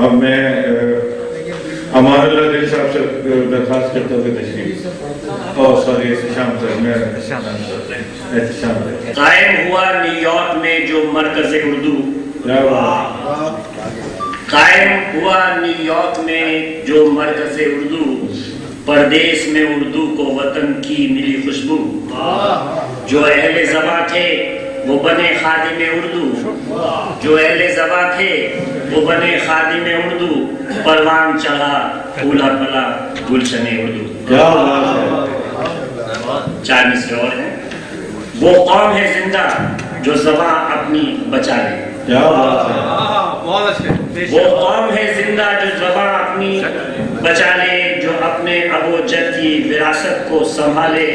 اب میں امان اللہ دل صاحب سے درخواست کرتا ہوں کہ تشریف سوری احتشام صاحب میں احتشام قائم ہوا نیو یارک میں جو مرکز اردو، قائم ہوا نیو یارک میں جو مرکز اردو، پردیس میں اردو کو وطن کی ملی خوشبو، جو اہل زباں تھے وہ بنے خادم اردو، جو اہل زباں تھے وہ بنے خادم اردو، پروان چڑھا پھولا پلا گلشن اردو۔ چار مصرے اور ہیں۔ وہ قوم ہے زندہ جو زباں اپنی بچا لے، وہ قوم ہے زندہ جو زباں اپنی بچا لے، جو اپنے ابو جد کی وراثت کو سنبھالے،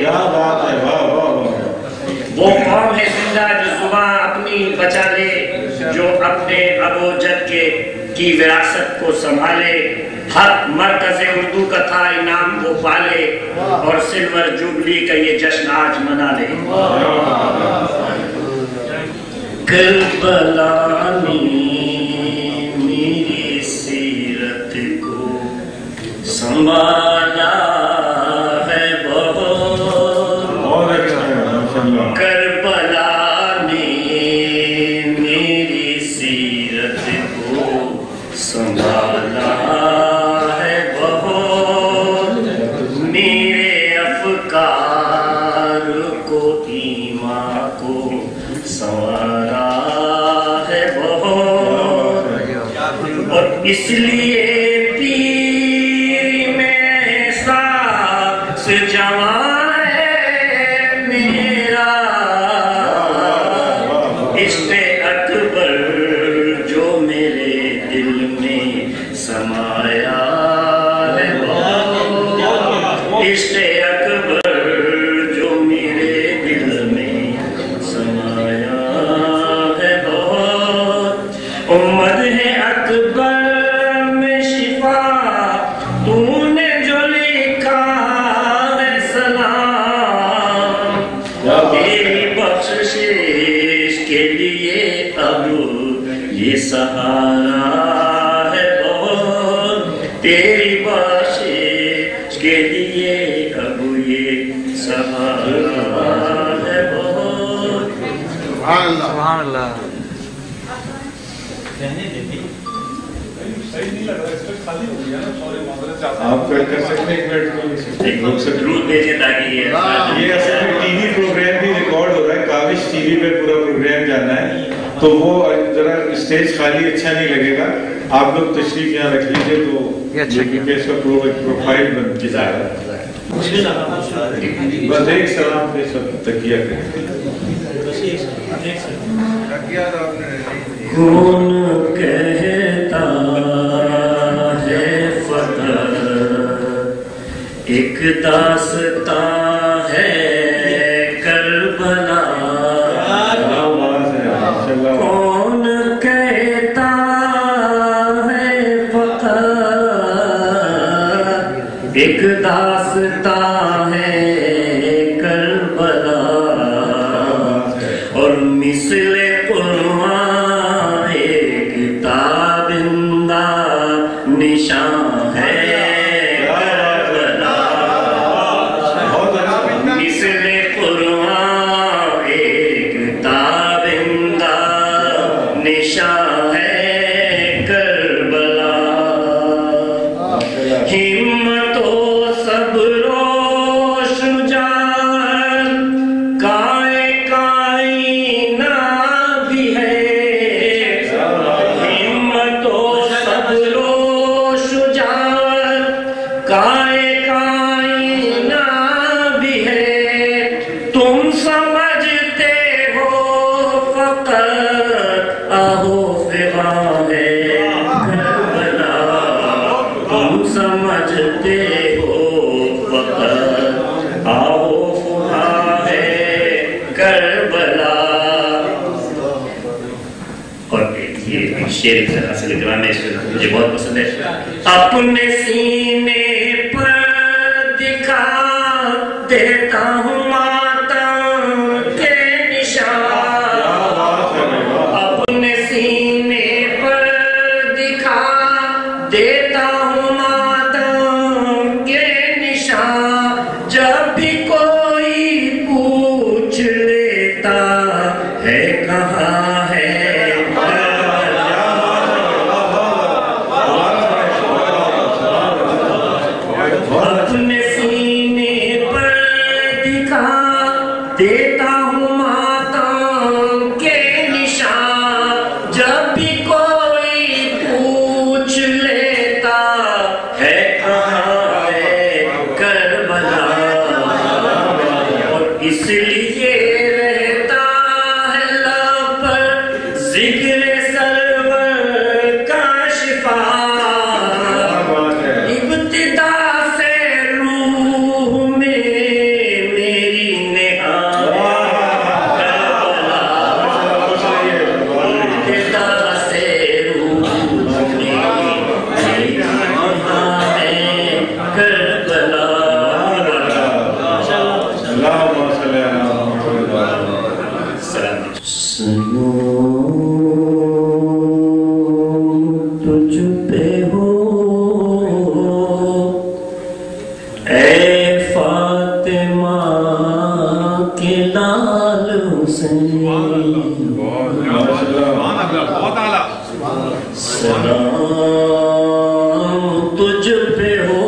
وہ قوم ہے زندہ جو زباں اپنی بچا لے، جو اپنے ابو جد کی وراثت کو سنبھالے، حق مرکز اردو کا تھا انعام وہ پالے، اور سلور جوبلی کا یہ جشن آج منا لے۔ کربلا نے میری سیرت کو سنبھالا ہے بہت، کربلا نے میری سیرت کو سنبھالا ہے بہت، میرے افکار کو ایمان کو سنوارا ہے بہت، اور اس لیے پیر میں احساس جوان ہے میرا، عشق اکبر جو میرے دل میں سمایا ہے بہت، عشق اکبر جو میرے دل میں سمایا ہے بہت، امت ہے اکبر میں شفا تو نے جو لکھا ہے سلام، تیری بخشش کے لیے اب یہ سہارا ہے بہت، تیری بخشش کے لیے اب یہ سہارا ہے بہت۔ سبحان اللہ۔ آپ کر سکتے ہیں ایک لوگ سے درود بھیجیں تاکہ یہ اصل میں ٹی وی پروگرام بھی ریکارڈ ہو رہا ہے، کاوش ٹی وی پہ پورا پروگرام جانا ہے، تو وہ ذرا اسٹیج خالی اچھا نہیں لگے گا، آپ لوگ تشریف یہاں رکھ لیجیے تو اس کا پروفائل بن جائے گا۔ بس ایک سلام پہ سب تکیہ کریں۔ کون کہتا ہے فتح ایک داستان ہے کربلا، کون کہتا ہے فتح ایک داستان ہے کربلا، اور مثل قرآن ایک تابندہ نشان ہے کربلا، مثل قرآن ایک تابندہ نشان ہے کربلا، ہمت و صبر و شجاعت کائنہ بھی ہے، ہمت و صبر و شجاعت کائنہ بھی ہے، تم سمجھتے ہو فقط آہو فغاں ہے کربلا، تم سمجھتے ہو فقط آہو فغاں ہے کربلا۔ اور یہ شعر حاصل کرام ہے، مجھے بہت پسند ہے۔ اپنے سینے پر دکھا دیتا ہوں ماتم کے نشان، اپنے سینے پر دکھا دیتا ہوں ماتم کے نشان جب بھی کوئی پوچھ لیتا ہے کہاں ہے اپنے سینے پر دکھا دیتا ہوں ماتم کے نشان جب بھی کوئی پوچھ لیتا ہے کہاں ہے کربلا اور اس لیے رہتا ہے لب پر ذکر سرور کا شفا ابتدا سے روح میں میری نہایت ابتدا سے روح میں میری نہایت کربلا اللهم صل على محمد سنو تجھ پہ ہو اے فاطمہ کے لال حسین سلام تجھ پہ ہو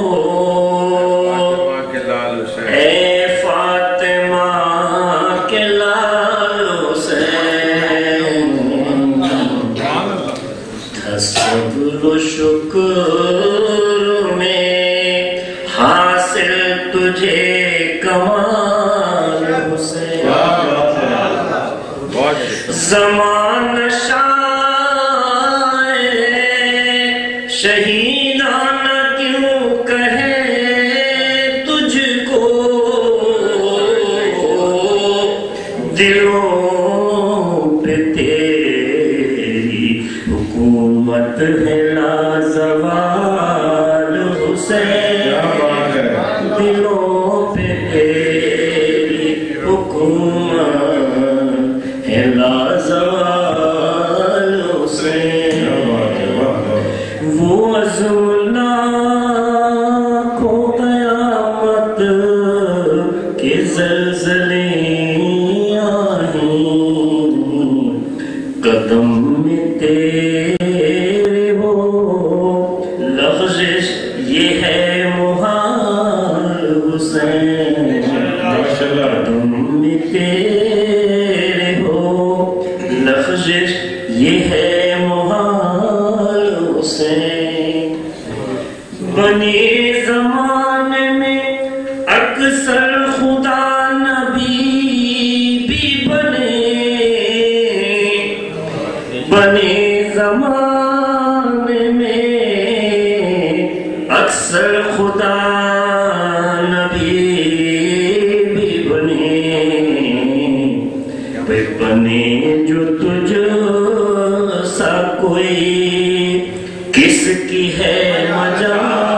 اے فاطمہ کے لال حسین تھا صبر و شکر میں حاصل تجھے کمال حسین زمان شاہ شہیدانہ کیوں کہے تجھ کو دلوں پہ تیری حکومت ہے لازوال حسین دلوں پہ تیری حکومت ہے لازوال حسین وہ عظمنا کو قیامت کے زلزلے آئیں قدم میں تیرے ہو لغزش یہ ہے محال حسین قدم میں تیرے ہو لغزش یہ ہے محال حسین بنی زمانے میں اکثر خدا نبی بھی بنے زمانے میں اکثر خدا نبی بھی بنے جو تجھ سا کوئی کس کی ہے مجال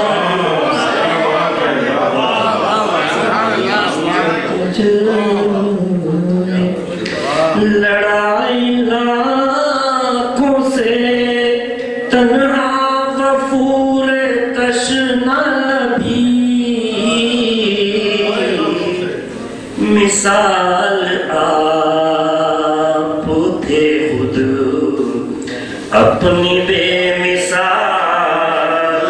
لڑائی لاکھوں سے تنہا غفور تشنا نبی مثال آپ تھے خود اپنی بے مثال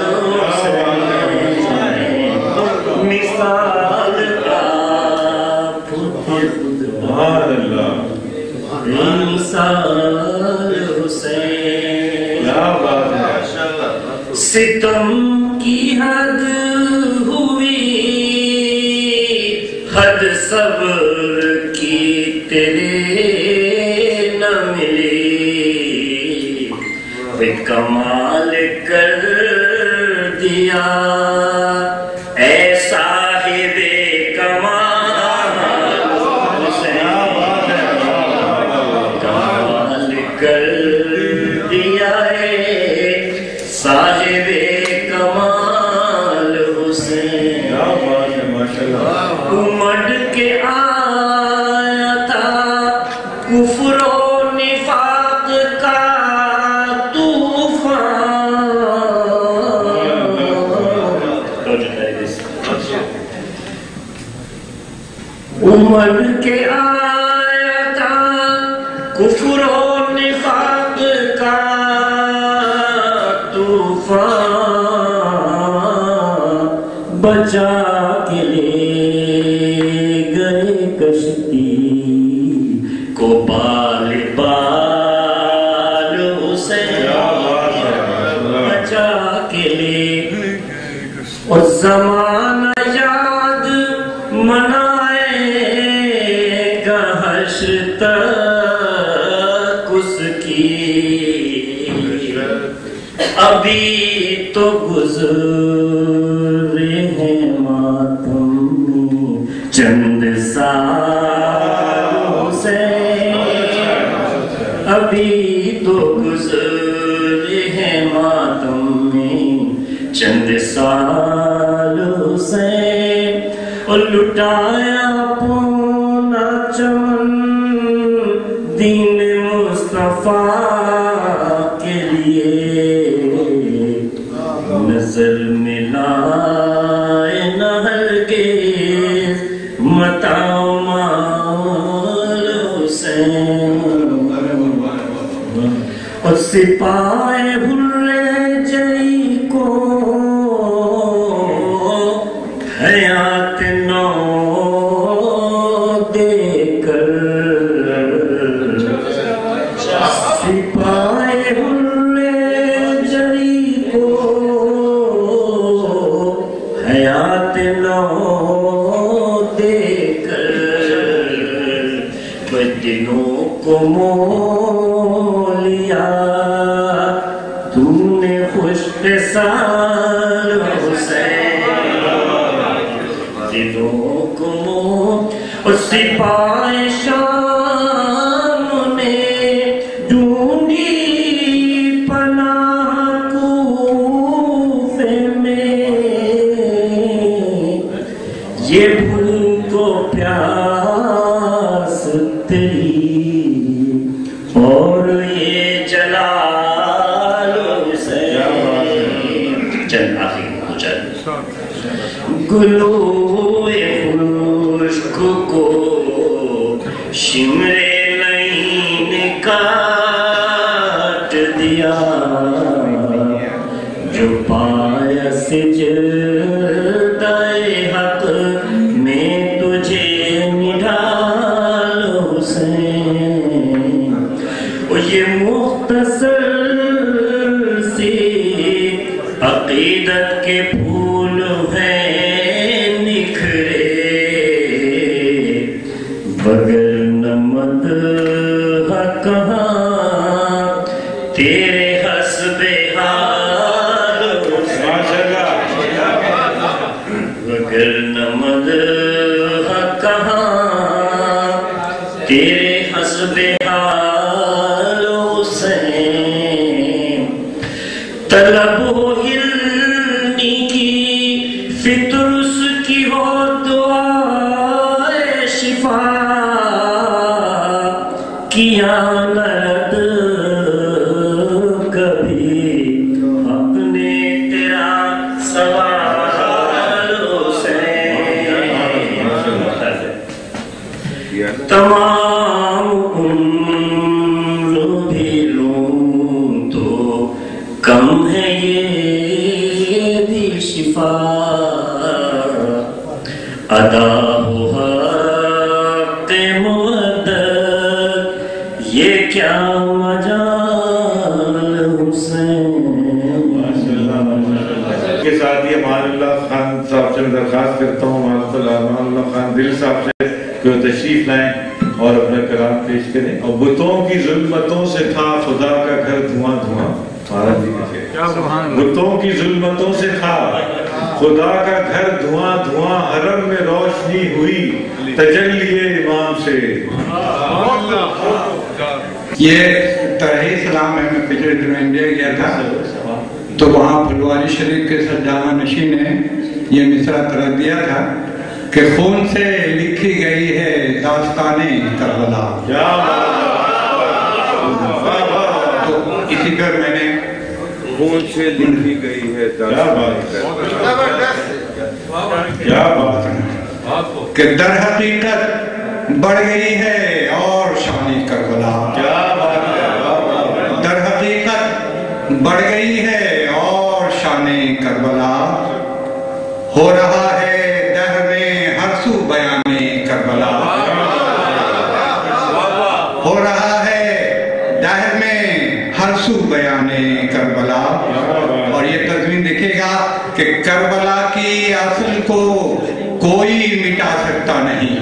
مثال آپ تھے خود مثال حسین ستم کی حد ہوئی حد صبر کی تیرے نہ ملی وہ کمال کر دیا اے صاحب کمال کمال کر دیا اے صاحب کمال حسین امڑ کے آیا تھا کفر و نفاق کا طوفان بن کے آیا تھا کفر و نفاق کا طوفان، بچا کے لے گئے کشتی کو بال بال اسے بچا کے لے، اور زمانہ یاد منائے گا حشر تک اس کی، ابھی تو گزرے ہیں ماتم چند سالوں سے، ابھی تو گزرے ہیں ماتم چند سالوں سے، اور لٹایا اپنا چمن دین مصطفیٰ کے لیے، نظر ملائے نہ ہرگز متاع مال حسین، اور سپاہ حرے جئی کو حیات نو دے کر، سپاہ حرے جئی کو حیات نو دے کر، بدلوں کو مول لیا تم نے خوش سال حسین، دلوں کو اور سپاہ شام نے ڈھونڈی پناہ کوفے میں، یہ بھوک و پیاس تیری اور یہ جلال حسین، چل آخری چل، گلوئے خشک کو شمر نئی نے کاٹ دیا، جو پایا سجدہ حق میں تجھے نڈال حسین، اور یہ مختصر سی عقیدت کے پھول ہیں نکھرے، وگرنہ مدح کہاں تیرے حسب حال حسین، وگرنہ مدح کہاں تیرے حسب حال حسین، طلب ہو ہلنی کی فطر اس کی ہو دعائے شفا، کیا نرد کبھی حق نے تیرا سوال حسین، تمام عمر بھی لوں تو کم ہے یہ بھی شفا، ادا ہو حق مودت یہ کیا مجال حسین۔ کے ساتھ یہ مان اللہ خان صاحب سے درخواست کرتا ہوں، مان اللہ خان دل صاحب سے کہ وہ تشریف لائیں اور اپنا کلام پیش کریں۔ اور بتوں کی ظلمتوں سے تھا خدا کا گھر دھواں دھواں، بتوں کی ظلمتوں سے تھا خدا کا گھر دھواں دھواں، حرم میں روشنی ہوئی تجلی امام سے۔ یہ طرح سلام ہے، میں پچھلے دنوں انڈیا گیا تھا تو وہاں پھلواری شریف کے سرجامہ نشین نے یہ مصرع طرح دیا تھا کہ خون سے لکھی گئی ہے داستان کربلا، تو اسی پر میں نے خون سے لکھی گئی ہے کیا بات ہے کہ در حقیقت بڑھ گئی ہے اور شان کربلا، در حقیقت بڑھ گئی ہے اور شان کربلا، ہو رہا ہے دہر میں ہر سو بیان کربلا، ہو رہا ہے دہر میں ہر سو بیان کربلا۔ اور یہ تضمین دیکھے گا کہ کربلا کی اصل کو کوئی مٹا سکتا نہیں،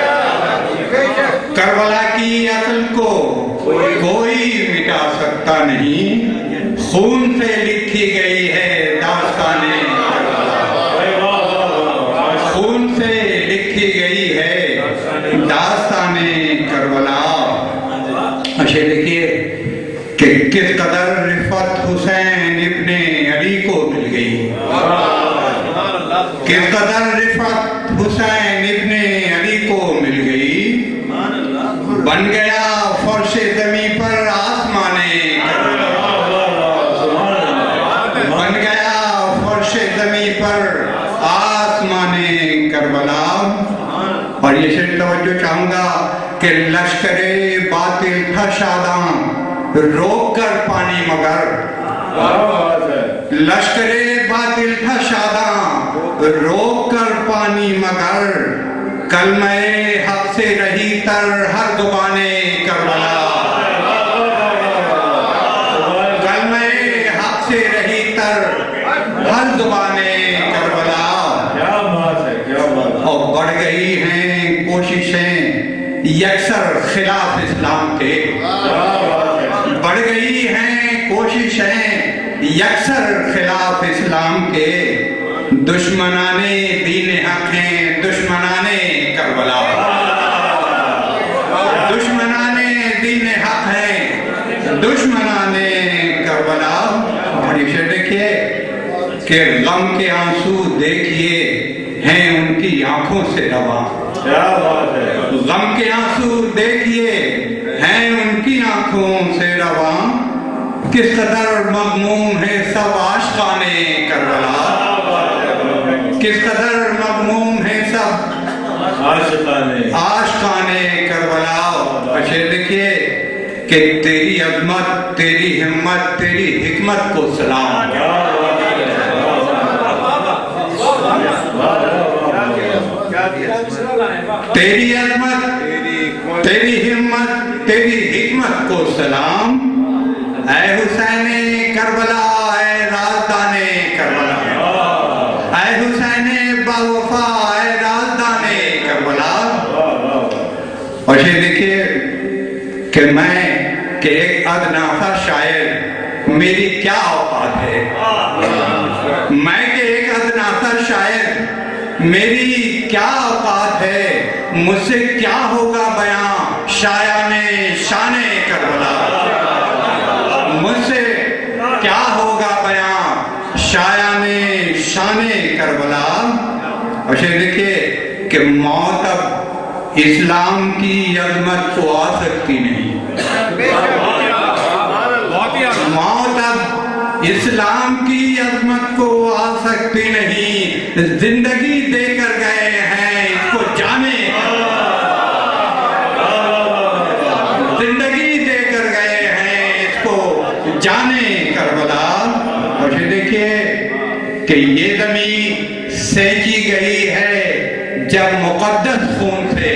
کربلا کی اصل کو کوئی مٹا سکتا نہیں، خون سے لکھی گئی ہے داستان کربلا، خون سے لکھی گئی ہے داستان کربلا۔ اچھا دیکھیے کہ کس قدر رفعت حسین ابن علی کو مل گئی، کس قدر رفعت حسین ابن علی کو مل گئی، بن گیا فرش زمین پر آسمان کربلا، بن گیا فرش زمین پر آسمان کربلا۔ اور یہ شعر توجہ چاہوں گا کہ لشکر باطل تھا شاداں روک کر پانی مگر، لشکر باطل تھا شاداں روک کر پانی مگر، کلمہ حق سے رہی تر ہر زبان کربلا، کلمہ حق سے رہی تر ہر زبان کربلا۔ اور بڑھ گئی ہیں کوششیں یکسر خلاف اسلام کے، بڑھ گئی ہیں کوششیں یکسر خلاف اسلام کے، دشمنان دین حق ہیں دشمنان کربلا، دشمنان دین حق ہیں دشمنان کربلا۔ اور یہ شعر دیکھیے کہ غم کے آنسو دیکھیے ہیں ان کی آنکھوں سے رواں، غم کے آنسو دیکھیے ہیں ان کی آنکھوں سے رواں، کس قدر مغموم ہے سب عاشقان کربلا، کس قدر مغموم ہے سب عاشقان کربلا۔ اچھا دیکھیے کہ تیری عظمت تیری ہمت تیری حکمت کو سلام، تیری عظمت تیری ہمت تیری حکمت کو سلام، اے حسین کربلا اے رازدان کربلا، اے حسین باوفا اے رازدان کربلا۔ اور یہ دیکھیے کہ میں کہ ایک ادنا سا شاعر میری کیا اوقات ہے، میں کہ ایک ادنا سا شاعر میری کیا اوقات ہے، مجھ سے کیا ہوگا بیاں شایان شان کربلا، مجھ سے کیا ہوگا بیاں شایان شان کربلا۔ اور یہ دیکھیے کہ موت اب اسلام کی عظمت کو آ سکتی نہیں، موت اب اسلام کی عظمت کو آ سکتی نہیں، زندگی دے کر گئے ہیں اس کو جانے، زندگی دے کر گئے ہیں اس کو جانے کربلا۔ اور یہ دیکھیے کہ یہ زمین سینچی گئی ہے جب مقدس خون سے،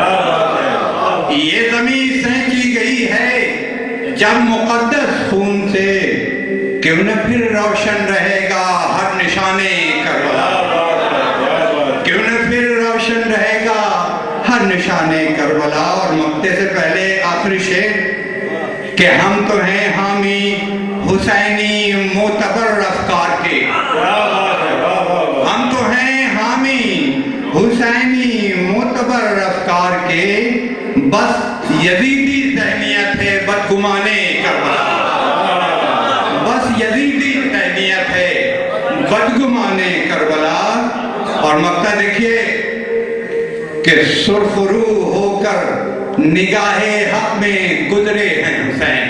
یہ زمین سینچی گئی ہے جب مقدس خون سے، کیوں نہ پھر روشن رہے گا ہر نشان کربلا، کیوں نہ پھر روشن رہے گا ہر نشان کربلا۔ اور مقتے سے پہلے آخری شعر کہ ہم تو ہیں حامی حسینی معتبر افکار کے، ہم تو ہیں حامی حسینی معتبر افکار کے، بس یزیدی ذہنیت ہے بدگمان کربلا، بس یزیدی ذہنیت ہے بدگمان کربلا۔ اور مقطع دیکھیے کہ سرخ رو ہو کر نگاہ حق میں گزرے ہیں حسین،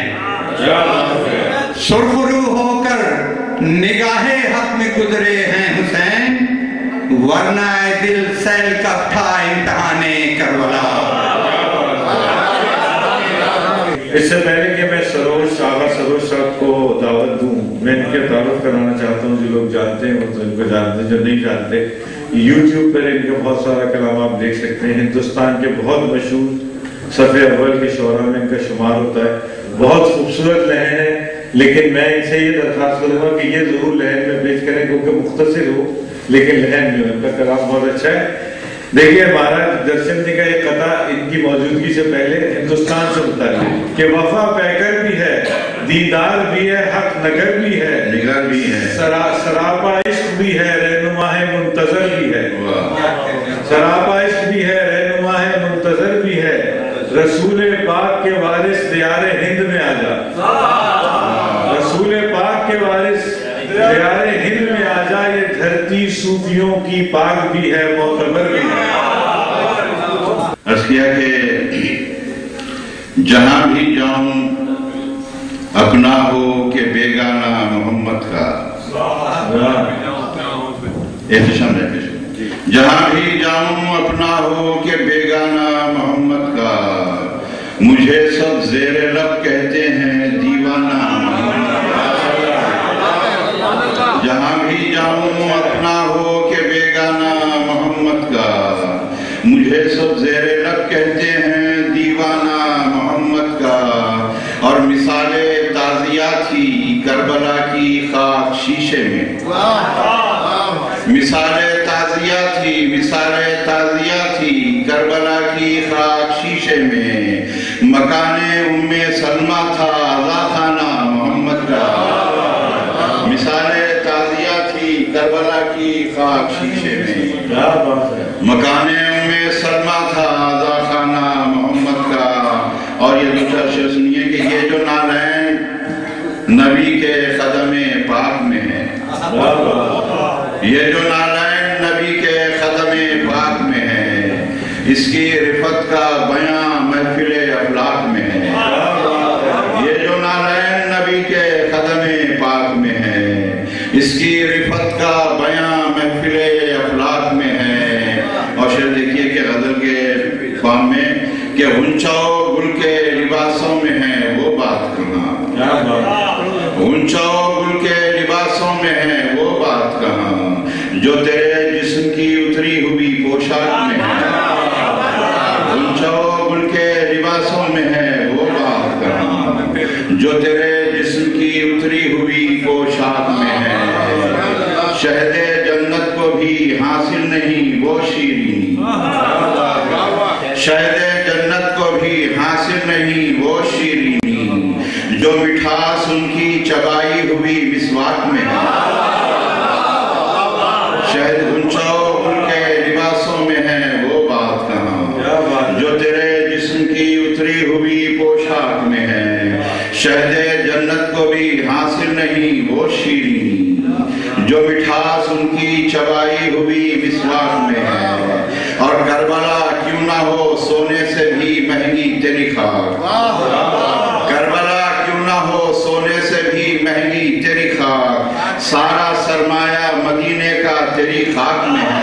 سرخ رو ہو کر نگاہ حق میں گزرے ہیں حسین، ورنہ دل سیل کا تھا امتحان کربلا۔ اس سے پہلے کہ میں سروش آغا سروش صاحب کو دعوت دوں، میں ان کے تعارف کرانا چاہتا ہوں. جو لوگ جانتے ہیں وہ تو ان کو جانتے ہیں، جو نہیں جانتے یوٹیوب پر ان کا بہت سارا کلام آپ دیکھ سکتے ہیں. ہندوستان کے بہت مشہور صفحے اول کے شعراء میں ان کا شمار ہوتا ہے. بہت خوبصورت لہن ہے، لیکن میں ان سے یہ درخواست کروں گا کہ یہ ضرور لہن میں پیش کریں کیونکہ مختصر ہو لیکن لہن جو ہے ان کا کلام بہت اچھا ہے. دیکھیے مہاراج درشن جی کا ایک قطع ان کی موجودگی سے پہلے ہندوستان سے متعلق کہ وفا پیکر بھی ہے، دیدار بھی ہے، حق نگر بھی ہے، نگر بھی ہے، سراپا عشق بھی ہے، رہنما ہے منتظر بھی ہے. سراپا عشق بھی ہے، رہنما ہے منتظر بھی ہے. رسول پاک کے وارث دیار ہند میں آ جا، رسول پاک کے وارث دیار ہند میں آ جا. یہ دھرتی صوفیوں کی پاک بھی ہے، معتبر بھی ہے. عرض کیا کہ جہاں بھی جاؤں اپنا ہو کہ بیگانہ محمد کا. احتشام رہتے جہاں بھی جاؤں اپنا ہو کہ بیگانہ محمد کا. مجھے سب زیر لب کہتے ہیں دیوانہ محمد کا. جہاں بھی جاؤں اپنا ہو کہ بیگانہ محمد کا. مجھے سب زیر لب کہتے ہیں دیوانہ محمد کا. اور مثال تازیات ہی کربلا کی خاک شیشے میں. مثال تازیات ہی کربلا کی خاک شیشے میں. مکان ام سلمہ تھا آزا خانہ محمد کا. مثال تازیات ہی کربلا کی خاک شیشے میں. مکان ام سلمہ تھا آزا خانہ محمد کا. اور یہ دوسرا شعر سنیے کہ یہ جو نالین نبی کے قدم پاک میں ہے. یہ جو نالین نبی کے قدم پاک میں ہے. اس کی رفت کا بیاں محفل افلاق میں ہے. یہ جو نالین نبی کے قدم پاک میں ہے. اس کی رفت کا بیاں محفل افلاق میں ہے. اور شعر دیکھیے کہ غزل کے فارم میں کہ ہنچاؤ گل کے لباسوں میں ہے وہ بات کہاں. ہنچاؤ گل کے لباسوں میں ہے وہ بات کہاں جو تیرے جسم کی اتری ہوئی پوشاک میں ہے. ہنچاؤ گل کے لباسوں میں ہے وہ بات کہاں جو تیرے جسم کی اتری ہوئی پوشاک میں ہے. شہد جنت کو بھی حاصل نہیں وہ شیرینی. شہد جنت کو بھی حاصل نہیں وہ شیرینی جو مٹھاس ان کی چبائی ہوئی مسواک میں ہے. شہد ہنچاؤ گل کے لباسوں میں ہے وہ بات کہاں جو تیرے جسم کی اتری ہوئی پوشاک میں ہے. شہد جنت کو بھی حاصل نہیں وہ شیرینی جو مٹھاس ان کی چبائی ہوئی مسواک میں ہے. اور کربلا کیوں نہ ہو سونے سے بھی مہنگی تیری خاک. کربلا کیوں نہ ہو سونے سے بھی مہنگی تیری خاک. سارا سرمایہ مدینے کا تیری خاک میں ہے.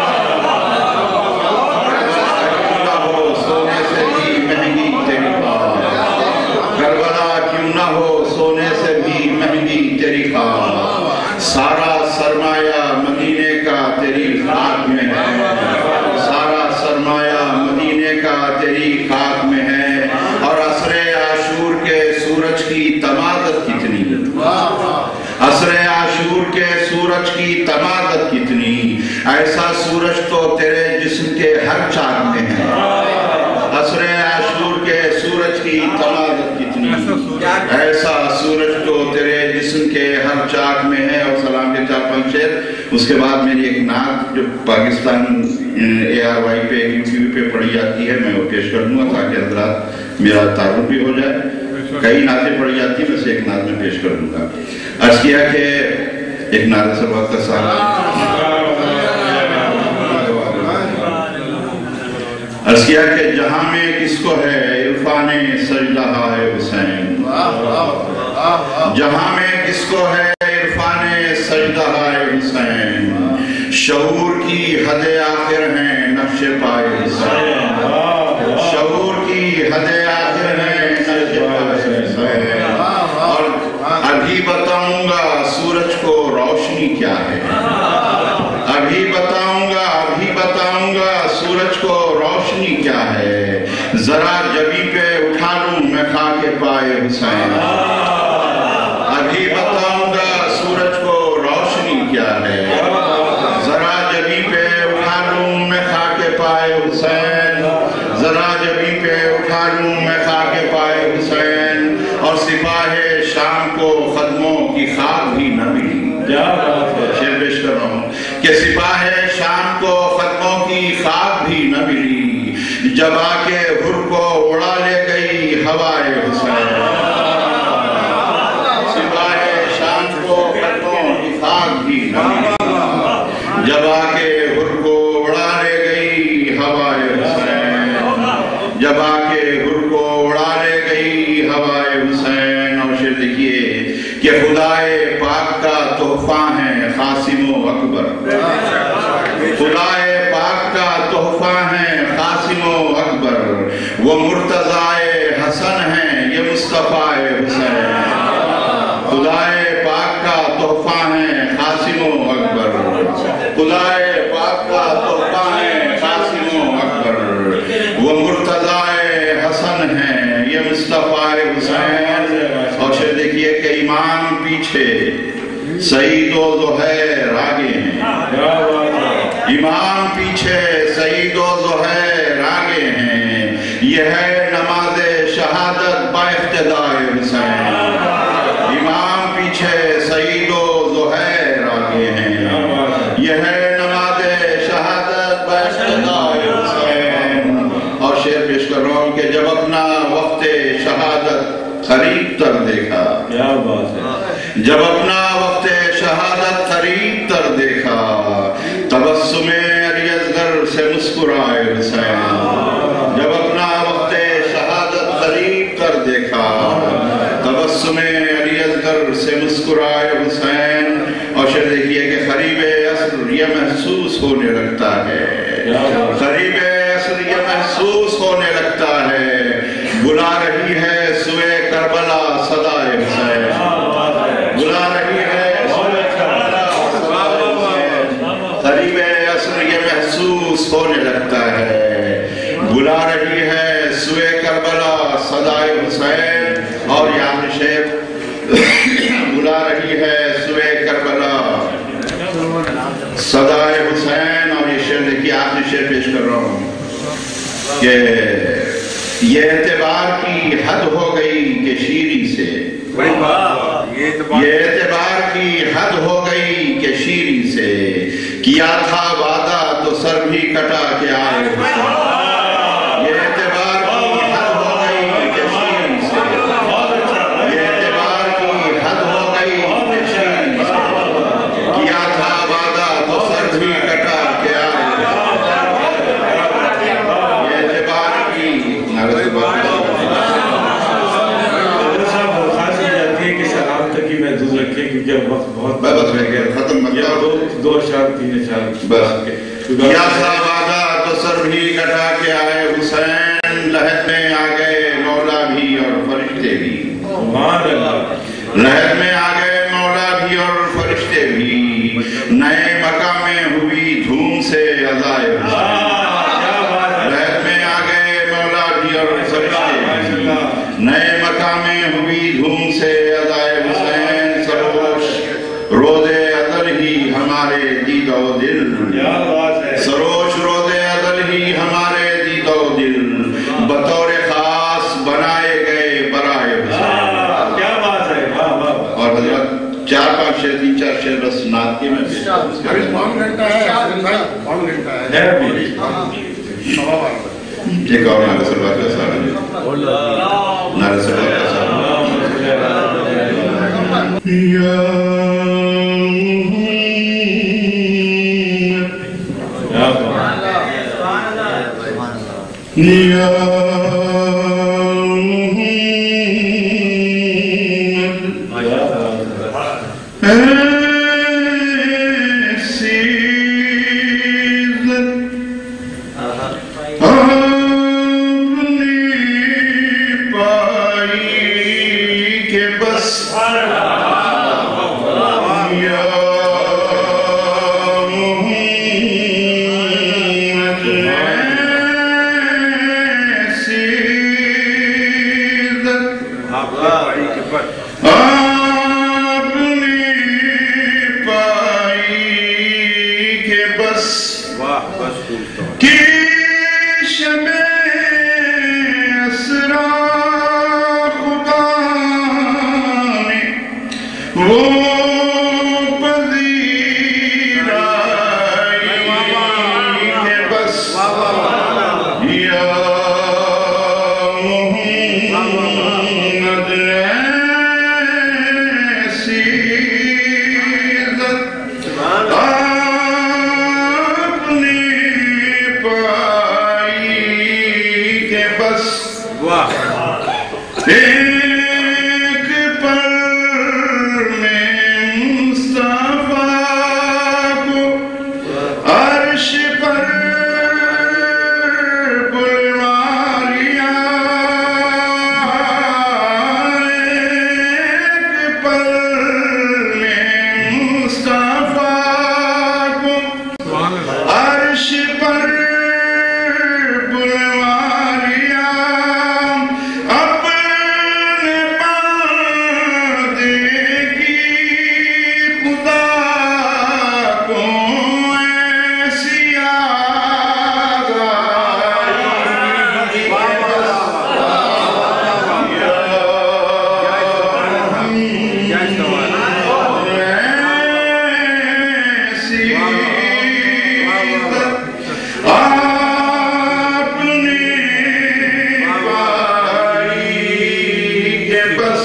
کیوں نہ ہو سونے سے بھی مہنگی تیری خاک. کربلا کیوں نہ ہو سونے سے بھی مہنگی تیری خاک. سارا سرمایہ مدینے کا تیری خاک میں ہے. سارا سرمایہ مدینے کا تیری خاک میں ہے. اور عصر عاشور کے سورج کی تمادت کتنی. عصر عاشور کے سورج کی تمادت کتنی. ایسا سورج تو تیرے جسم کے ہر چاک میں ہے. عصر عاشور کے سورج کی تمادت کتنی. ایسا سورج تو تیرے جسم کے ہر چاک میں ہے. اور سلام کے 4-5 شعر. اس کے بعد میری ایک نعت جو پاکستان ARY پہ YouTube پہ پڑھی جاتی ہے میں وہ پیش کر دوں گا تاکہ حضرات میرا تعارف بھی ہو جائے. کئی نعتیں پڑھی جاتی ہیں میں سے ایک نعت میں پیش کر دوں گا. عرض کیا کہ ایک نعت سلوات کا سارا. عرض کیا کہ جہاں میں کس کو ہے عرفان سجدہ ہے حسین. جہاں میں کس کو ہے عرفان سجدہ ہے حسین. شعور کی حد آخر ہیں نقش پائے حسین. شعور کی حد آخر ہیں نقش پائے को रोशनी क्या है। अभी बताऊंगा सूरज को रोशनी क्या है। जरा जबी पे उठा लूं मैं खाके पाए हुसैन। अभी बताऊंगा सूरज को रोशनी क्या है। जरा जबी पे उठा लूं मैं खाके पाए हुसैन। जरा जबी पे उठा लूं मैं खाके पाए हुसैन। और सिपाहे शाम को कदमों की खाक भी न मिली। शेर पेश कर रहा हूं कि सिपाहे शाम को कदमों की खाक भी न मिली। जब आके हुर को उड़ा ले गई हवाए हुसैन। सिपाहे शाम को कदमों की खाक भी न मिली। जब आके हुर को उड़ा ले गई हवाए हुसैन। जब आके हुर को उड़ा ले गई हवाए हुसैन। और शेर देखिए कि खुदाए पाक का तोहफा है कासिमो अकबर। खुदाए पाक का तोहफा है कासिमो अकबर। वो मुर्तजाए हसन है ये मुस्तफाए हुसैन। खुदाए पाक का तोहफा है कासिमो अकबर। खुदाए पाक का तोहफा है कासिमो अकबर। वो मुर्तजाए हसन है ये मुस्तफाए हुसैन। और शेर देखिए कि इमाम पीछे सईद व ज़ुहैर आगे हैं। इमाम पीछे सईद व ज़ुहैर आगे हैं। यह है नमाज शहादत बाइख्तिदाए हुसैन। इमाम पीछे सईद व ज़ुहैर आगे हैं। यह है नमाज शहादत बाइख्तिदाए हुसैन। और शेर पेश कर रहा हूं कि जब अपना वक्त शहादत करीब तर देखा। क्या बात है। जब अपना वक्त शहादत करीब तर देखा तबस्सुमे अली असगर से मुस्कुराए हुसैन। जब अपना वक्त शहादत करीब तर देखा तबस्सुमे अली असगर से मुस्कुराए हुसैन। और शेर देखिए कि करीब असर ये महसूस होने लगता है। करीब असर ये महसूस होने लगता है। बुला रही है सुए करबला सदाए हुसैन। बुला रही है सुए करबला सदाए हुसैन। करीब असर ये महसूस होने लगता है। बुला रही है सुए करबला सदाए हुसैन। और यहाँ शेर बुला रही है सुए करबला सदाए हुसैन। और ये शेर देखिए आखिरी शेर पेश कर रहा हूँ कि ये एतबार की हद हो गई कि शीरी से। ये एतबार की हद हो गई कि शीरी से। किया था वादा तो सर भी कटा के आए हुसैन। ये एतबार की हद हो गई कि शीरी से। ये एतबार की हद हो गई कि शीरी से। किया था वादा तो सर भी कटा के आए हुसैन। ये एतबार की क्योंकि अब वक्त बहुत खत्म दो अशार तीन अशार बस। किया था वादा तो सर भी कटा के आए हुसैन। लहद में आ गए मौला भी और फरिश्ते भी। लहद में आ गए मौला भी और फरिश्ते भी। नए मकाम में हुई धूम से अज़ाए हुसैन। लहद में आ गए मौला भी और फरिश्ते भी। नए मकाम में हुई धूम से अज़ाए हुसैन। सरोश रोज़े अज़ल ही हमारे दीदो दिल। सरोश रोज़े अज़ल ही हमारे दीदो दिल। बतौर खास बनाए गए बराए हुसैन। क्या बात है। और हजरत 4-5 शेर 3-4 शेर बस नात के में पौन घंटा है। एक और नारे सलवार का सारा नारे सलवार का सारा بس واہ بس پوچھتا ہوں کی شب اسرا خدا نے وہ پذیرائی کہ بس یا محمد ایسی عزت آپ نے پائی کہ بس ایک پل میں مصطفیٰ کو عرش پر بلوا لیا ایک پل میں مصطفیٰ کو عرش پر بلوا لیا اپنے پردے کی خدا کو ایسی آزادی ایسی آپ نے پائی کہ بس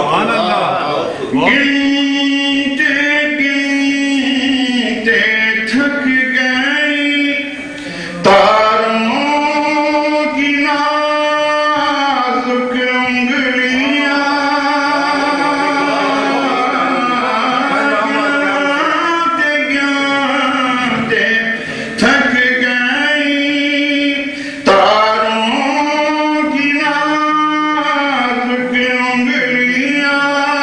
گنتے گنتے تھک گئی تاروں کی نازک انگلیاں گنتے تھک گئی تاروں کی نازک انگلیاں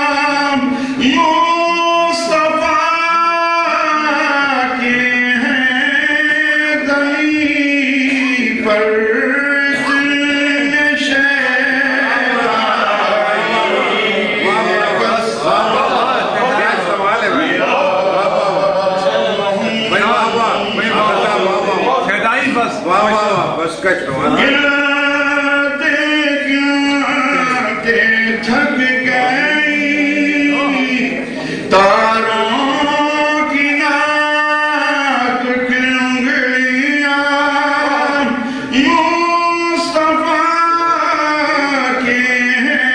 مصطفیٰ کے ہیں زمین پر اتنے شہدائی بس بس کا گنتے گنتے تھک گئی تاروں کی نازک انگلیاں مصطفیٰ کے ہیں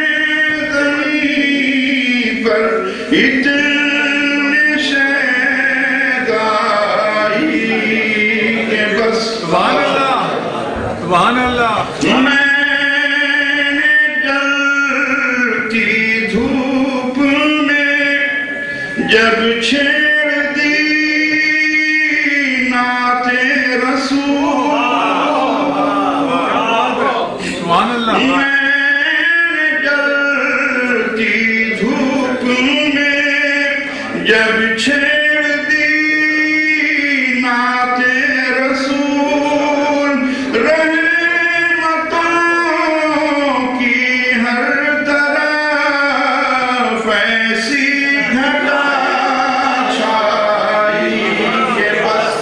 زمین پر اتنے شہدائی کہ بس سبحان اللہ میں نے جلتی دھوپ میں جب چھیڑ دی نعت رسول سبحان اللہ میں نے جلتی دھوپ میں جب چھیڑ دی نعت رسول رحمتوں کی ہر طرف ایسی گھٹا چھائی کہ بس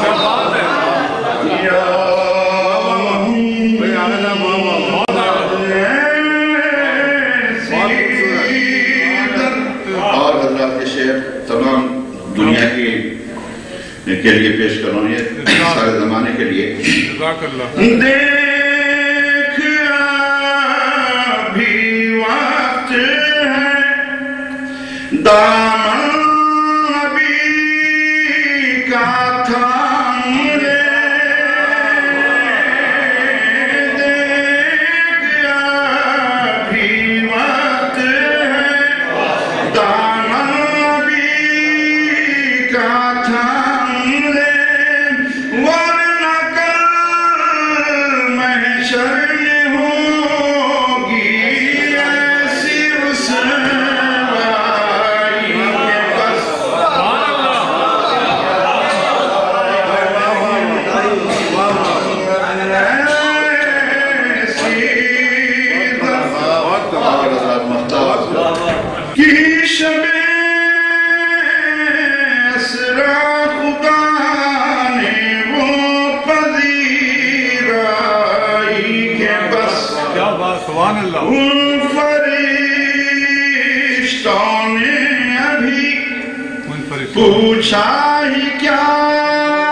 یا اور حضرات کے شعر تمام دنیا کے لیے پیش کر رہا ہوں یہ سارے زمانے کے لیے دیکھ ابھی وقت ہے دامن ابھی کا تھام لے دیکھ ابھی وقت ہے دامن ابھی کا تھام لے ورنہ کل محشر میں ہوگی ایسی رسوائی کہ بس کی شب اسرا उन फरिश्तों ने अभी पूछा ही क्या